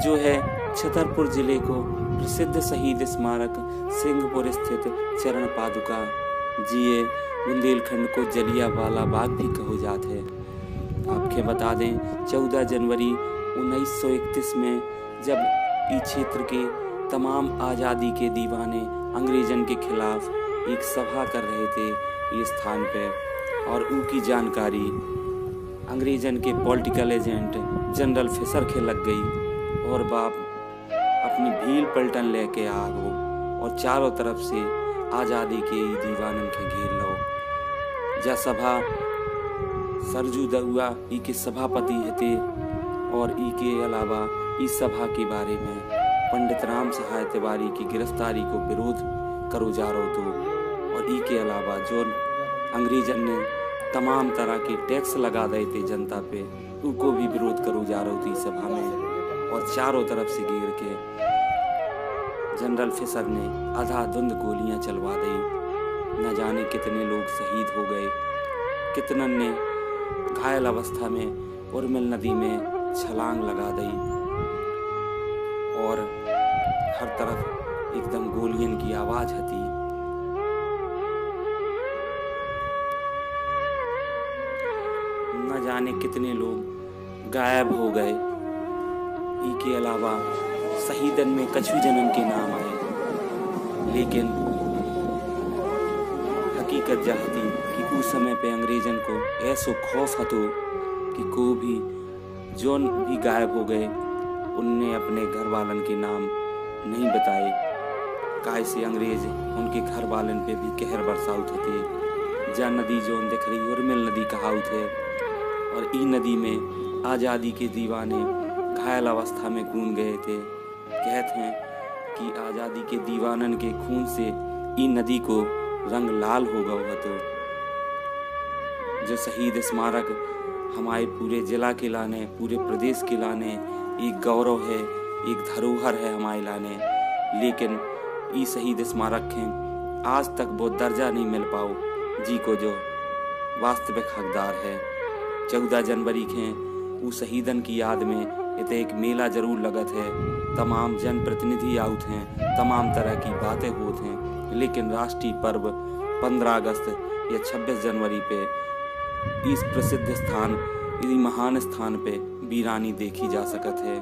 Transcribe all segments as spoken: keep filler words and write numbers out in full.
जो है छतरपुर जिले को प्रसिद्ध शहीद स्मारक सिंहपुर स्थित चरण पादुका जिए बुंदेलखंड को जलियांवाला बाग भी कहो जात है। आपके बता दें चौदह जनवरी उन्नीस सौ इकतीस में जब इस क्षेत्र के तमाम आज़ादी के दीवाने अंग्रेजन के खिलाफ एक सभा कर रहे थे इस स्थान पे, और उनकी जानकारी अंग्रेजन के पॉलिटिकल एजेंट जनरल फिशर के लग गई और बाप अपनी भील पलटन लेके आ गो और चारों तरफ से आज़ादी के दीवानन के घेर लो। जा सभा सरजू दरुआ ई के सभापति हते और ई के अलावा इस सभा के बारे में पंडित राम सहाय तिवारी की गिरफ्तारी को विरोध करो जा रहो तो, और ई के अलावा जो अंग्रेजन ने तमाम तरह के टैक्स लगा दे थे जनता पे, उनको भी विरोध करो जा रहो थी सभा में, और चारों तरफ से घेर के जनरल फिशर ने अंधाधुंध गोलियां चलवा दी। न जाने कितने लोग शहीद हो गए, कितनन ने घायल अवस्था में उर्मिल नदी में छलांग लगा दी और हर तरफ एकदम गोलियन की आवाज हती। न जाने कितने लोग गायब हो गए। के अलावा शहीदन में कछु जनन के नाम आए, लेकिन हकीकत जाती कि उस समय पे अंग्रेजन को ऐसो खौफ हतो कि को भी जोन भी गायब हो गए उनने अपने घर वालन के नाम नहीं बताए, काहे से अंग्रेज उनके घर वालन पे भी कहर बरसाउत थे। जा नदी जोन दिख रही उर्मिल नदी कहाउत है, और ई नदी में आज़ादी के दीवाने घायल अवस्था में कूद गए थे। कहते हैं कि आज़ादी के दीवानन के खून से ई नदी को रंग लाल हो गया तो जो शहीद स्मारक हमारे पूरे जिला के लाने, पूरे प्रदेश के लाने एक गौरव है, एक धरोहर है हमारे लाने, लेकिन ई शहीद स्मारक हैं आज तक वो दर्जा नहीं मिल पाओ जी को जो वास्तविक हकदार है। चौदह जनवरी के उस शहीदन की याद में इते एक मेला जरूर लगत है, तमाम जनप्रतिनिधि आउत हैं, तमाम तरह की बातें होत हैं, लेकिन राष्ट्रीय पर्व पंद्रह अगस्त या छब्बीस जनवरी पे इस प्रसिद्ध स्थान, इस महान स्थान पे वीरानी देखी जा सकत है।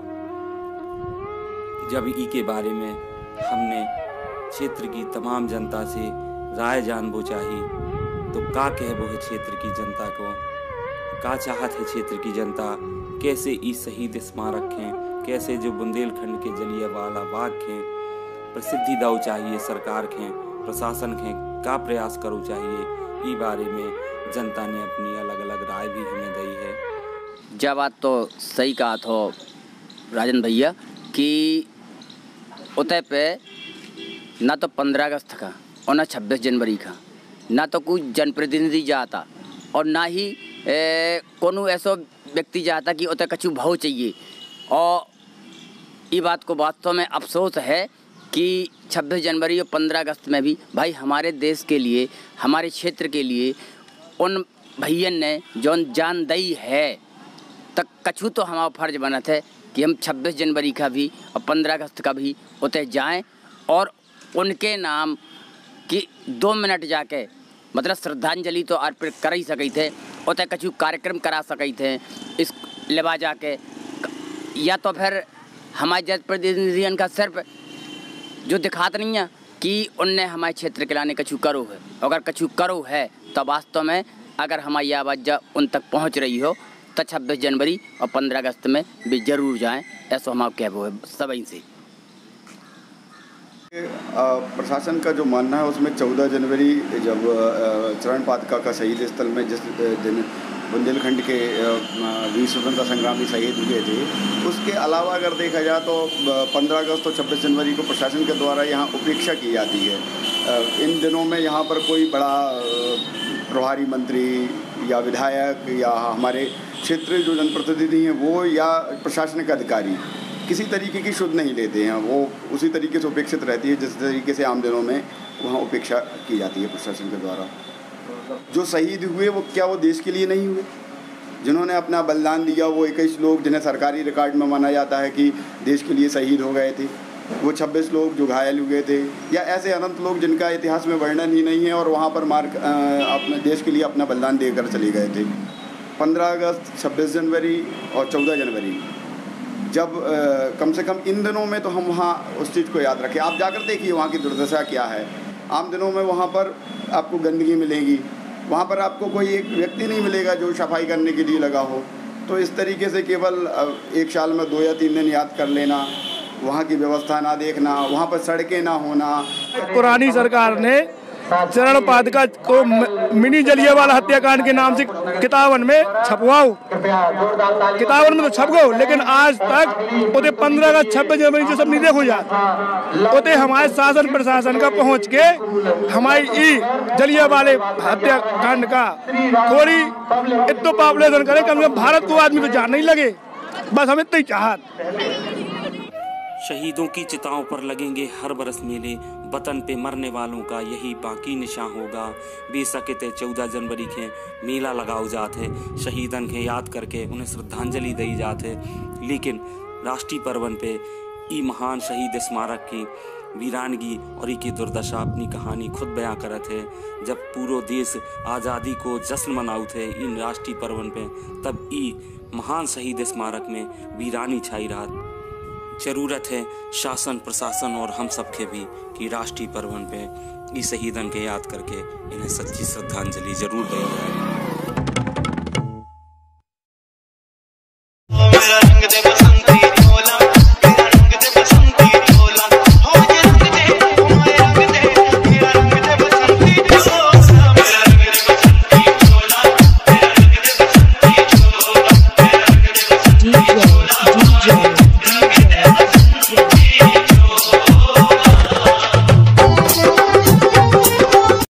जब ई के बारे में हमने क्षेत्र की तमाम जनता से राय जानबो चाही तो का कहबो है क्षेत्र की जनता को, का चाहत है क्षेत्र की जनता, कैसे इस शहीद स्मारक हैं, कैसे जो बुंदेलखंड के जलियांवाला बाग हैं प्रसिद्धि दाव चाहिए सरकार के, प्रशासन के का प्रयास करो चाहिए। ई बारे में जनता ने अपनी अलग अलग राय भी हमें दी है। जब बात तो सही कहा तो राजन भैया कि उतय पे ना तो पंद्रह अगस्त का और ना छब्बीस जनवरी का ना तो कोई जनप्रतिनिधि जाता और ना ही कोनो ऐसा व्यक्ति जाता कि उतय कछु भाव चाहिए। और ये बात को वास्तव में अफसोस है कि छब्बीस जनवरी और पंद्रह अगस्त में भी भाई हमारे देश के लिए, हमारे क्षेत्र के लिए उन भैयन ने जौन जान दई है, तक कछु तो हमारा फर्ज बनत है कि हम छब्बीस जनवरी का भी और पंद्रह अगस्त का भी उतय जाएं और उनके नाम की दो मिनट जाके मतलब श्रद्धांजलि तो अर्पित कर ही सके थे, उतय कछु कार्यक्रम करा सके थे इस लेवा जाके, या तो फिर हमारे जनप्रतिनिधियों का सिर्फ जो दिखात नहीं है कि उनने हमारे क्षेत्र के लाने कछु करो है, अगर कछु करो है तो वास्तव में अगर हमारी आवाज़ उन तक पहुंच रही हो तो छब्बीस जनवरी और पंद्रह अगस्त में भी जरूर जाएं, ऐसा हमारा कहना है सभी से। प्रशासन का जो मानना है उसमें चौदह जनवरी जब चरण पादुका का शहीद स्थल में जिस दिन बुंदेलखंड के वीर स्वतंत्रता संग्रामी शहीद हुए थे, उसके अलावा अगर देखा जाए तो पंद्रह अगस्त और छब्बीस जनवरी को प्रशासन के द्वारा यहाँ उपेक्षा की जाती है। इन दिनों में यहाँ पर कोई बड़ा प्रभारी मंत्री या विधायक या हमारे क्षेत्रीय जो जनप्रतिनिधि हैं वो या प्रशासनिक अधिकारी किसी तरीके की शुद्ध नहीं लेते हैं, वो उसी तरीके से उपेक्षित रहती है जिस तरीके से आम दिनों में वहाँ उपेक्षा की जाती है प्रशासन के द्वारा। जो शहीद हुए वो क्या वो देश के लिए नहीं हुए? जिन्होंने अपना बलिदान दिया वो इक्कीस लोग जिन्हें सरकारी रिकॉर्ड में माना जाता है कि देश के लिए शहीद हो गए थे, वो छब्बीस लोग जो घायल हुए थे, या ऐसे अनंत लोग जिनका इतिहास में वर्णन ही नहीं है और वहाँ पर मार अपने देश के लिए अपना बलिदान देकर चले गए थे। पंद्रह अगस्त, छब्बीस जनवरी और चौदह जनवरी, जब आ, कम से कम इन दिनों में तो हम वहाँ उस चीज़ को याद रखें। आप जाकर देखिए वहाँ की दुर्दशा क्या है। आम दिनों में वहाँ पर आपको गंदगी मिलेगी, वहाँ पर आपको कोई एक व्यक्ति नहीं मिलेगा जो सफाई करने के लिए लगा हो। तो इस तरीके से केवल एक साल में दो या तीन दिन याद कर लेना, वहाँ की व्यवस्था ना देखना, वहाँ पर सड़कें ना होना। पुरानी सरकार ने चरण पादुका को मिनी जलियांवाला हत्याकांड के नाम से किताबन में छपवाओ, किताबन में तो छप गो, लेकिन आज तक उते पंद्रह अगस्त छब्बीस जनवरी जो सब नहीं देखो जात, उते हमारे शासन प्रशासन का पहुँच के हमारी ई जलियांवाले हत्याकांड का थोड़ी इतना पॉपुलेशन करे, कम से कम भारत को आदमी तो जान नहीं लगे, बस हम इतना ही चाहत। शहीदों की चिताओं पर लगेंगे हर बरस मेले, वतन पे मरने वालों का यही बाकी निशान होगा। बेसकते चौदह जनवरी के मेला लगाओ जात है, शहीदन के याद करके उन्हें श्रद्धांजलि दी जात है। लेकिन राष्ट्रीय पर्वन पे ई महान शहीद स्मारक की वीरानगी और ई की दुर्दशा अपनी कहानी खुद बयां करत है। जब पूरो देश आज़ादी को जश्न मनाऊ थे इन राष्ट्रीय पर्वन पे, तब ई महान शहीद स्मारक में वीरानी छाई रहा। जरूरत है शासन प्रशासन और हम सब के भी कि राष्ट्रीय पर्वन पे इस शहीदन के याद करके इन्हें सच्ची श्रद्धांजलि जरूर दी जाए।